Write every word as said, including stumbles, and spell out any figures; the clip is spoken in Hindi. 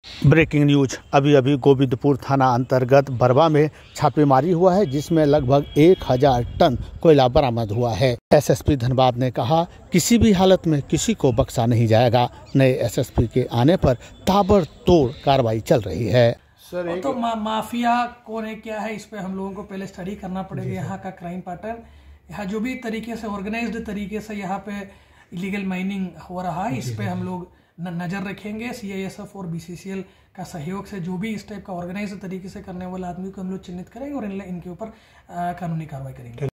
Breaking news. अभी अभी गोविंदपुर थाना अंतर्गत बरवा में छापेमारी हुआ है, जिसमें लगभग एक हजार टन कोयला बरामद हुआ है। एसएसपी धनबाद ने कहा, किसी भी हालत में किसी को बख्शा नहीं जाएगा। नए एसएसपी के आने पर ताबड़तोड़ कार्रवाई चल रही है। सर एक... तो मा, माफिया कौन है, क्या है, इस पे हम लोगों को पहले स्टडी करना पड़ेगा। यहाँ का क्राइम पैटर्न, यहाँ जो भी तरीके से ऑर्गेनाइज्ड तरीके से यहाँ पे इलीगल माइनिंग हो रहा है, इस पे हम लोग नजर रखेंगे। सीआईएसएफ और बीसीसीएल का सहयोग से जो भी इस टाइप का ऑर्गेनाइज्ड तरीके से करने वाला आदमी को हम लोग चिन्हित करेंगे और इनके ऊपर कानूनी कार्रवाई करेंगे।